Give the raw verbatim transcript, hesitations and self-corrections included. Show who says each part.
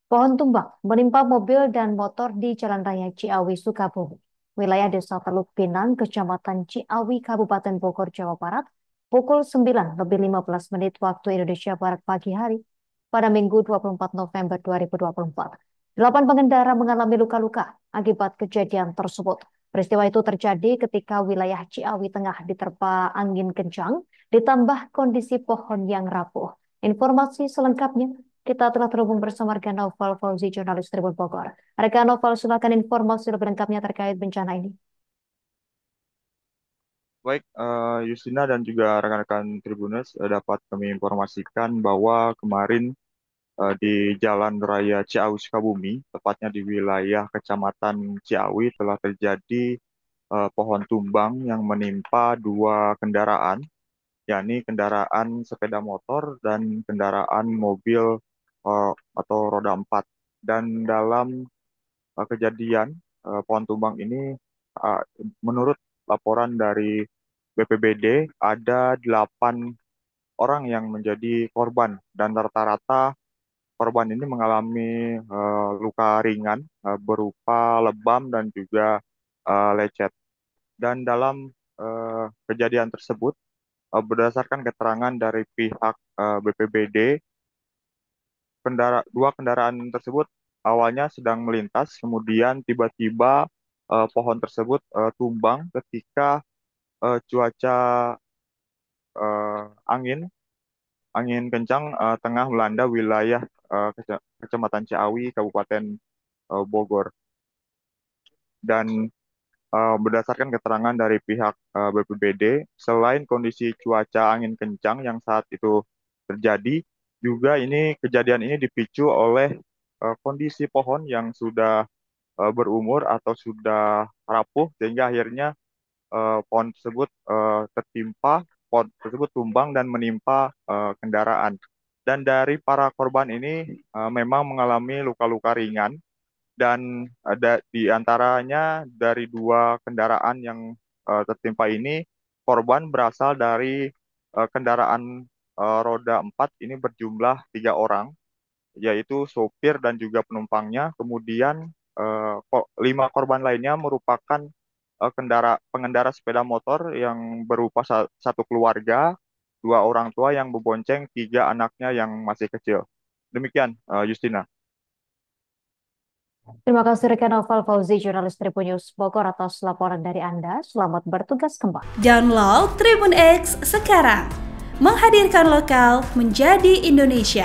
Speaker 1: Pohon tumbang menimpa mobil dan motor di Jalan Raya Ciawi, Sukabumi. Wilayah Desa Teluk Pinang, Kecamatan Ciawi, Kabupaten Bogor, Jawa Barat, pukul sembilan lebih lima belas menit waktu Indonesia Barat pagi hari pada Minggu dua puluh empat November dua ribu dua puluh empat. Delapan pengendara mengalami luka-luka akibat kejadian tersebut. Peristiwa itu terjadi ketika wilayah Ciawi tengah diterpa angin kencang, ditambah kondisi pohon yang rapuh. Informasi selengkapnya kita telah terhubung bersama rekan Noval Fauzi, jurnalis Tribun Bogor. Rekan Noval, silakan informasi lebih lengkapnya terkait bencana ini.
Speaker 2: Baik, eh, Yustina dan juga rekan-rekan Tribuners eh, dapat kami informasikan bahwa kemarin eh, di Jalan Raya Ciawi Sukabumi, tepatnya di wilayah Kecamatan Ciawi, telah terjadi eh, pohon tumbang yang menimpa dua kendaraan, yakni kendaraan sepeda motor dan kendaraan mobil eh, atau roda empat. Dan dalam eh, kejadian eh, pohon tumbang ini, eh, menurut laporan dari B P B D, ada delapan orang yang menjadi korban dan rata-rata korban ini mengalami eh, luka ringan eh, berupa lebam dan juga eh, lecet. Dan dalam eh, kejadian tersebut, eh, berdasarkan keterangan dari pihak eh, B P B D, kendara dua kendaraan tersebut awalnya sedang melintas, kemudian tiba-tiba eh, pohon tersebut eh, tumbang ketika eh, cuaca eh, angin angin kencang eh, tengah melanda wilayah eh, Kece- Kecamatan Ciawi, Kabupaten eh, Bogor. Dan eh, berdasarkan keterangan dari pihak eh, B P B D, selain kondisi cuaca angin kencang yang saat itu terjadi, juga ini kejadian ini dipicu oleh eh, kondisi pohon yang sudah eh, berumur atau sudah rapuh, sehingga akhirnya eh, pohon tersebut eh, tertimpa, pohon tersebut tumbang dan menimpa eh, kendaraan. Dan dari para korban ini eh, memang mengalami luka-luka ringan, dan ada di antaranya dari dua kendaraan yang eh, tertimpa ini, korban berasal dari eh, kendaraan eh, roda empat ini berjumlah tiga orang, yaitu sopir dan juga penumpangnya. Kemudian eh, ko- lima korban lainnya merupakan eh, kendara pengendara sepeda motor yang berupa sa- satu keluarga, dua orang tua yang membonceng tiga anaknya yang masih kecil. Demikian, eh, Justina.
Speaker 1: Terima kasih rekan Noval Fauzi, jurnalis Tribun News Bogor atas laporan dari Anda. Selamat bertugas kembali.
Speaker 3: Download Tribun X sekarang. Menghadirkan lokal menjadi Indonesia.